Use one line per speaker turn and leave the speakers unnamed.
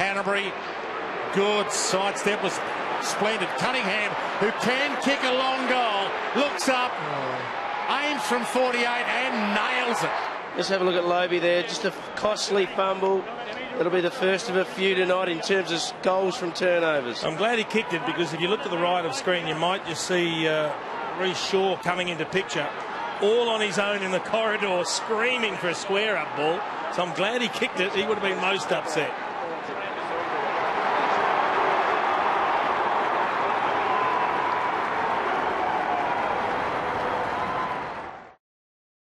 Hanbury. Good sidestep was splendid. Cunningham, who can kick a long goal, looks up, aims from 48 and nails it.
Let's have a look at Lobie there. Just a costly fumble. It'll be the first of a few tonight in terms of goals from turnovers.
I'm glad he kicked it, because if you look to the right of screen, you might just see Reece Shaw coming into picture, all on his own in the corridor, screaming for a square-up ball. So I'm glad he kicked it. He would have been most upset.